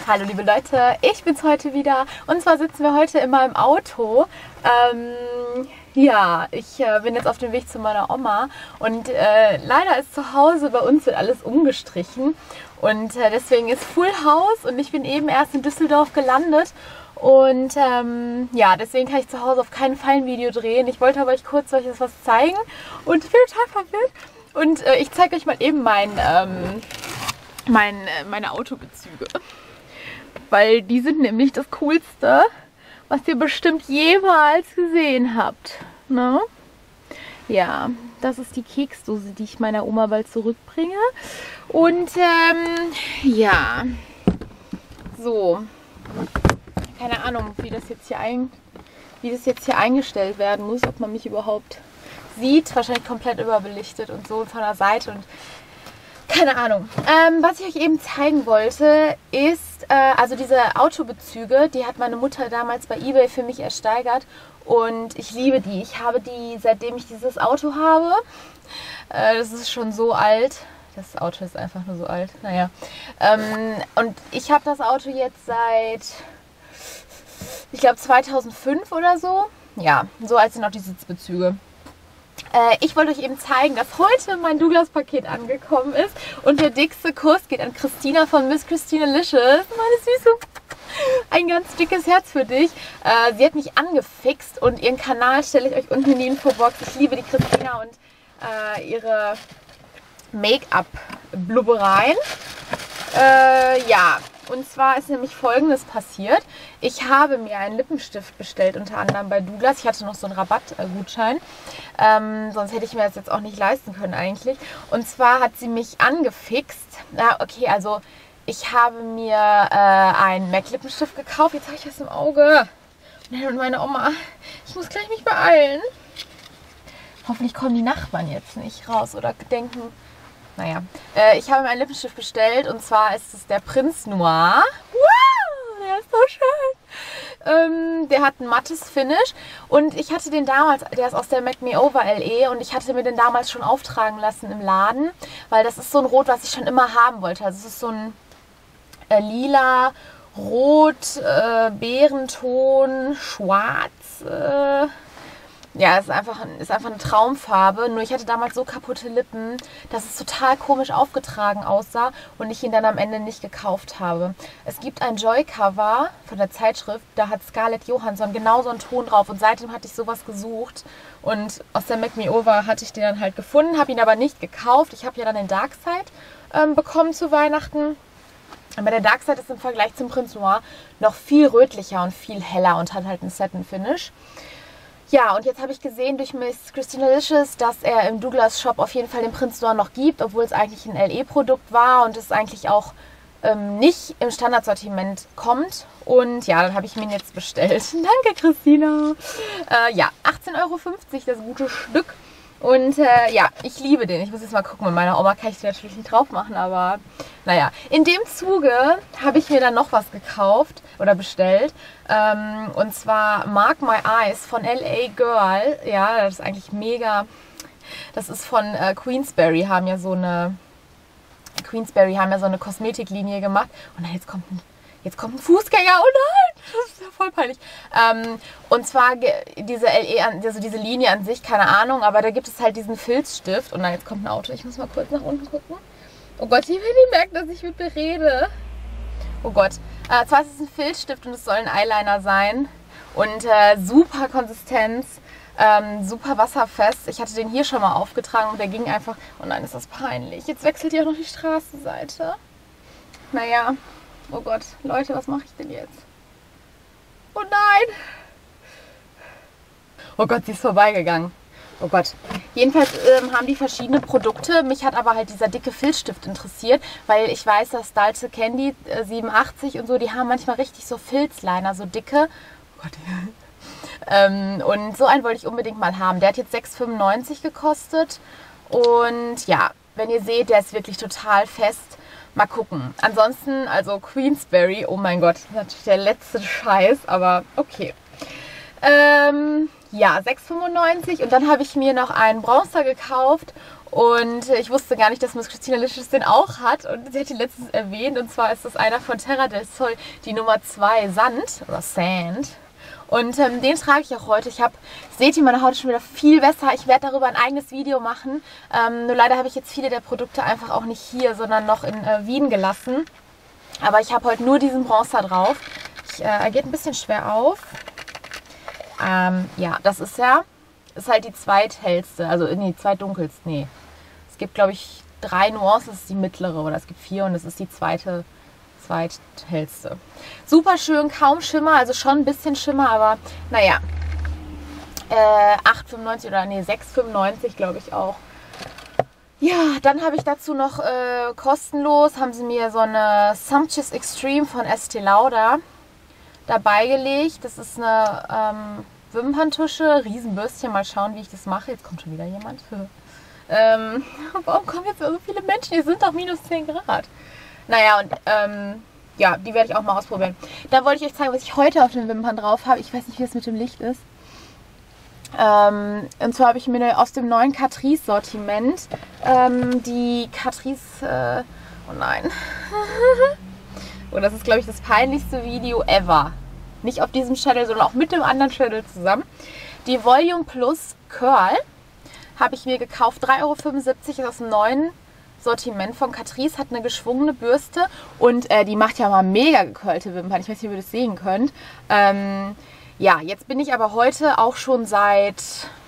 Hallo liebe Leute, ich bin's heute wieder und zwar sitzen wir heute in meinem Auto. Ich bin jetzt auf dem Weg zu meiner Oma und leider ist zu Hause bei uns wird alles umgestrichen und deswegen ist Full House und ich bin eben erst in Düsseldorf gelandet und deswegen kann ich zu Hause auf keinen Fall ein Video drehen. Ich wollte aber euch kurz was zeigen und ich bin total verwirrt und ich zeige euch mal eben meine Autobezüge. Weil die sind nämlich das Coolste, was ihr bestimmt jemals gesehen habt. Ne? Ja, das ist die Keksdose, die ich meiner Oma bald zurückbringe. Und so. Keine Ahnung, wie das jetzt hier eingestellt werden muss, ob man mich überhaupt sieht. Wahrscheinlich komplett überbelichtet und so von der Seite und keine Ahnung. Was ich euch eben zeigen wollte, ist, also diese Autobezüge, die hat meine Mutter damals bei eBay für mich ersteigert und ich liebe die. Ich habe die, seitdem ich dieses Auto habe. Das ist schon so alt. Das Auto ist einfach nur so alt. Naja. Und ich habe das Auto jetzt seit, ich glaube 2005 oder so. Ja, so alt sind auch die Sitzbezüge. Ich wollte euch eben zeigen, dass heute mein Douglas-Paket angekommen ist und der dickste Kuss geht an Christina von Miss Christinalicious. Meine Süße, ein ganz dickes Herz für dich. Sie hat mich angefixt und ihren Kanal stelle ich euch unten in die Infobox. Ich liebe die Christina und ihre Make-up-Blubbereien. Und zwar ist nämlich Folgendes passiert. Ich habe mir einen Lippenstift bestellt, unter anderem bei Douglas. Ich hatte noch so einen Rabattgutschein. Sonst hätte ich mir das jetzt auch nicht leisten können eigentlich. Und zwar hat sie mich angefixt. Also ich habe mir einen MAC-Lippenstift gekauft. Jetzt habe ich was im Auge. Und meine Oma, ich muss gleich mich beeilen. Hoffentlich kommen die Nachbarn jetzt nicht raus oder denken... Naja, ich habe mir einen Lippenstift bestellt und zwar ist es der Prince Noir. Wow, der ist so schön. Der hat ein mattes Finish und ich hatte den damals, der ist aus der Make Me Over LE und ich hatte mir den damals schon auftragen lassen im Laden, weil das ist so ein Rot, was ich schon immer haben wollte. Also es ist so ein lila, rot, Beerenton, schwarz, ja, ist einfach eine Traumfarbe. Nur ich hatte damals so kaputte Lippen, dass es total komisch aufgetragen aussah und ich ihn dann am Ende nicht gekauft habe. Es gibt ein Joy-Cover von der Zeitschrift, da hat Scarlett Johansson genau so einen Ton drauf und seitdem hatte ich sowas gesucht und aus der Make Me Over hatte ich den dann halt gefunden, habe ihn aber nicht gekauft. Ich habe ja dann den Darkside bekommen zu Weihnachten. Aber der Darkside ist im Vergleich zum Prince Noir noch viel rötlicher und viel heller und hat halt einen Satin-Finish. Ja, und jetzt habe ich gesehen durch Miss Christinalicious, dass er im Douglas Shop auf jeden Fall den Prince Noir noch gibt, obwohl es eigentlich ein LE-Produkt war und es eigentlich auch nicht im Standardsortiment kommt. Und ja, dann habe ich mir ihn jetzt bestellt. Danke, Christina. 18,50 € das gute Stück. Und ich liebe den. Ich muss jetzt mal gucken, mit meiner Oma kann ich den natürlich nicht drauf machen, aber naja. In dem Zuge habe ich mir dann noch was gekauft oder bestellt. Und zwar Mark My Eyes von LA Girl. Ja, das ist eigentlich mega. Das ist von Queensberry, haben ja so eine Kosmetiklinie gemacht. Und dann jetzt kommt ein Fußgänger, oh nein, das ist ja voll peinlich. Und zwar diese diese Linie an sich, keine Ahnung, aber da gibt es halt diesen Filzstift. Und dann jetzt kommt ein Auto, ich muss mal kurz nach unten gucken. Oh Gott, ich will nicht merken, dass ich mit mir rede. Oh Gott. Zwar ist es ein Filzstift und es soll ein Eyeliner sein. Und super Konsistenz, super wasserfest. Ich hatte den hier schon mal aufgetragen und der ging einfach... Oh nein, ist das peinlich. Jetzt wechselt hier auch noch die Straßenseite. Naja... Oh Gott, Leute, was mache ich denn jetzt? Oh nein! Oh Gott, sie ist vorbeigegangen. Oh Gott. Jedenfalls haben die verschiedene Produkte. Mich hat aber halt dieser dicke Filzstift interessiert, weil ich weiß, dass Dalce Candy 87 und so, die haben manchmal richtig so Filzliner, so dicke. Oh Gott. Und so einen wollte ich unbedingt mal haben. Der hat jetzt 6,95 € gekostet. Und ja, wenn ihr seht, der ist wirklich total fest. Mal gucken. Ansonsten, also Queensberry, oh mein Gott, das ist natürlich der letzte Scheiß, aber okay. Ja, 6,95 und dann habe ich mir noch einen Bronzer gekauft und ich wusste gar nicht, dass Miss Christina Licious den auch hat und sie hat ihn letztens erwähnt und zwar ist das einer von Terra del Sol, die Nummer 2 Sand oder Sand und den trage ich auch heute. Seht ihr, meine Haut ist schon wieder viel besser. Ich werde darüber ein eigenes Video machen, nur leider habe ich jetzt viele der Produkte einfach auch nicht hier, sondern noch in Wien gelassen. Aber ich habe heute nur diesen Bronzer drauf. Er geht ein bisschen schwer auf. Ja, das ist halt die zweithellste, also die zweitdunkelste, nee. Es gibt, glaube ich, 3 Nuancen, das ist die mittlere oder es gibt 4 und das ist die zweithellste. Super schön, kaum Schimmer, also schon ein bisschen Schimmer, aber naja. 8,95 oder nee, 6,95 glaube ich auch. Ja, dann habe ich dazu noch kostenlos, haben sie mir so eine Sumptuous Extreme von Estee Lauder dabei gelegt. Das ist eine Wimperntusche, Riesenbürstchen. Mal schauen, wie ich das mache. Jetzt kommt schon wieder jemand. Warum kommen jetzt so viele Menschen? Hier sind doch minus 10 Grad. Naja, und ja, die werde ich auch mal ausprobieren. Dann wollte ich euch zeigen, was ich heute auf den Wimpern drauf habe. Ich weiß nicht, wie das mit dem Licht ist. Und zwar habe ich mir aus dem neuen Catrice Sortiment die Catrice, oh nein. Und das ist, glaube ich, das peinlichste Video ever. Nicht auf diesem Channel, sondern auch mit dem anderen Channel zusammen. Die Volume Plus Curl habe ich mir gekauft. 3,75 € ist aus dem neuen Sortiment von Catrice. Hat eine geschwungene Bürste und die macht ja mal mega gecurlte Wimpern. Ich weiß nicht, ob ihr das sehen könnt. Ja, jetzt bin ich aber heute auch schon seit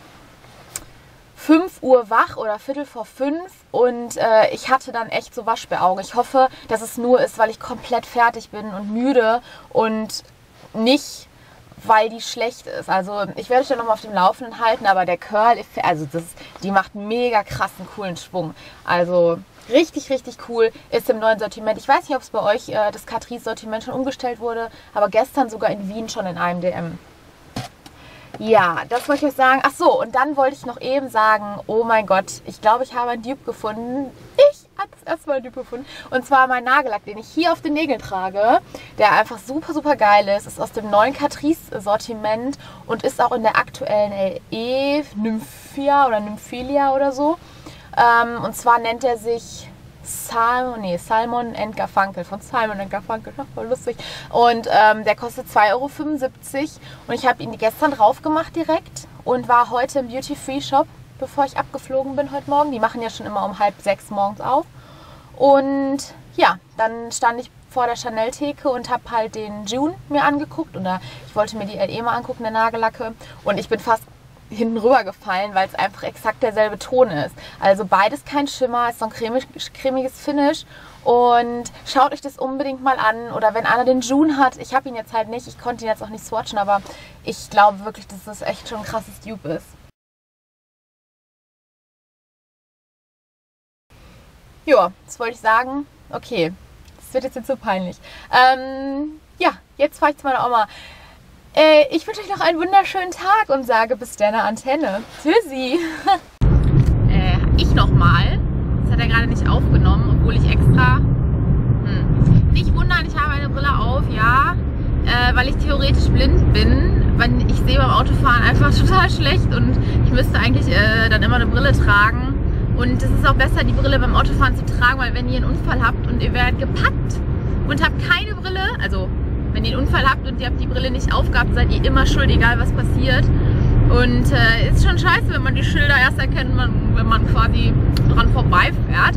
5 Uhr wach oder 4:45 und ich hatte dann echt so Waschbäraugen. Ich hoffe, dass es nur ist, weil ich komplett fertig bin und müde und nicht, weil die schlecht ist. Also ich werde euch dann nochmal auf dem Laufenden halten, aber der Curl, also die macht mega krassen, coolen Schwung. Also richtig, richtig cool, ist im neuen Sortiment. Ich weiß nicht, ob es bei euch das Catrice-Sortiment schon umgestellt wurde, aber gestern sogar in Wien schon in einem DM. Ja, das wollte ich euch sagen. Ach so, und dann wollte ich noch eben sagen, oh mein Gott, ich glaube, ich habe einen Dupe gefunden. Ich habe das erste Mal einen Dupe gefunden. Und zwar mein Nagellack, den ich hier auf den Nägeln trage, der einfach super, super geil ist. Ist aus dem neuen Catrice-Sortiment und ist auch in der aktuellen LE Nymphia oder Nymphelia oder so. Und zwar nennt er sich Salmon & Garfunkel, von Simon & Garfunkel, voll lustig. Und der kostet 2,75 € und ich habe ihn gestern drauf gemacht direkt und war heute im Duty Free Shop, bevor ich abgeflogen bin heute Morgen. Die machen ja schon immer um 5:30 morgens auf. Und ja, dann stand ich vor der Chanel-Theke und habe halt den June mir angeguckt oder ich wollte mir die LE mal angucken, der Nagellacke, und ich bin fast hinten rüber gefallen, weil es einfach exakt derselbe Ton ist. Also beides kein Schimmer, ist so ein cremiges Finish und schaut euch das unbedingt mal an. Oder wenn einer den June hat, ich habe ihn jetzt halt nicht, ich konnte ihn jetzt auch nicht swatchen, aber ich glaube wirklich, dass das echt schon ein krasses Dupe ist. Ja, das wollte ich sagen. Okay, das wird jetzt so peinlich. Ja, jetzt fahre ich zu meiner Oma. Ich wünsche euch noch einen wunderschönen Tag und sage bis deine Antenne. Tschüssi! Ich nochmal. Das hat er gerade nicht aufgenommen, obwohl ich extra... Nicht wundern, ich habe eine Brille auf, ja. Weil ich theoretisch blind bin. Weil ich sehe beim Autofahren einfach total schlecht und ich müsste eigentlich dann immer eine Brille tragen. Und es ist auch besser, die Brille beim Autofahren zu tragen, weil wenn ihr einen Unfall habt und ihr werdet gepackt und habt keine Brille, also wenn ihr einen Unfall habt und ihr habt die Brille nicht aufgehabt, seid ihr immer schuld, egal was passiert. Und ist schon scheiße, wenn man die Schilder erst erkennt, wenn man quasi dran vorbeifährt.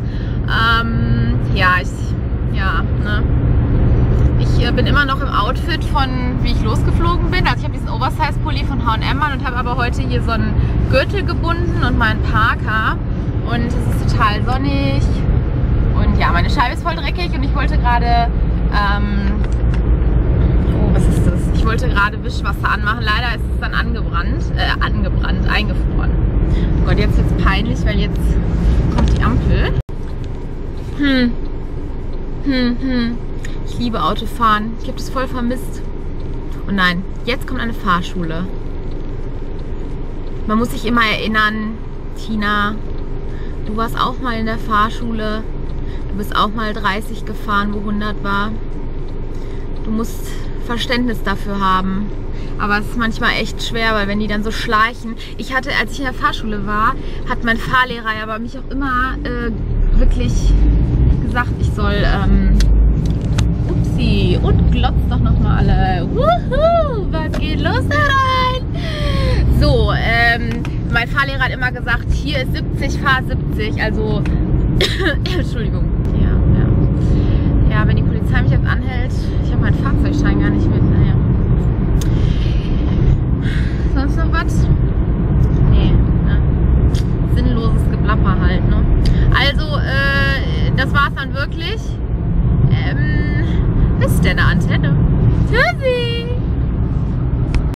Ich bin immer noch im Outfit von, wie ich losgeflogen bin. Also ich habe diesen Oversize-Pulli von H&M an und habe aber heute hier so einen Gürtel gebunden und meinen Parker. Und es ist total sonnig. Und ja, meine Scheibe ist voll dreckig und ich wollte gerade... was ist das? Ich wollte gerade Wischwasser anmachen. Leider ist es dann eingefroren. Oh Gott, jetzt wird es peinlich, weil jetzt kommt die Ampel. Ich liebe Autofahren. Ich habe das voll vermisst. Und nein, jetzt kommt eine Fahrschule. Man muss sich immer erinnern, Tina, du warst auch mal in der Fahrschule. Du bist auch mal 30 gefahren, wo 100 war. Du musst Verständnis dafür haben. Aber es ist manchmal echt schwer, weil wenn die dann so schleichen. Ich hatte, als ich in der Fahrschule war, hat mein Fahrlehrer aber mich auch immer wirklich gesagt, ich soll, upsi, und glotzt doch nochmal alle. Wuhu, was geht los da rein? So, mein Fahrlehrer hat immer gesagt, hier ist 70, fahr 70, also, Entschuldigung. Ja, wenn die Polizei mich jetzt anhält, ich habe meinen Fahrzeugschein gar nicht mit, naja. Sonst noch was? Nee, ne? Sinnloses Geplapper halt, ne? Also, das war's dann wirklich. Ist denn eine Antenne? Tschüssi!